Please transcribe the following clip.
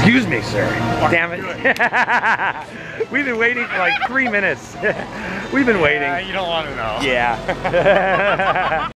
Excuse me, sir. Damn it. We've been waiting for like 3 minutes. We've been waiting. You don't want to know. Yeah.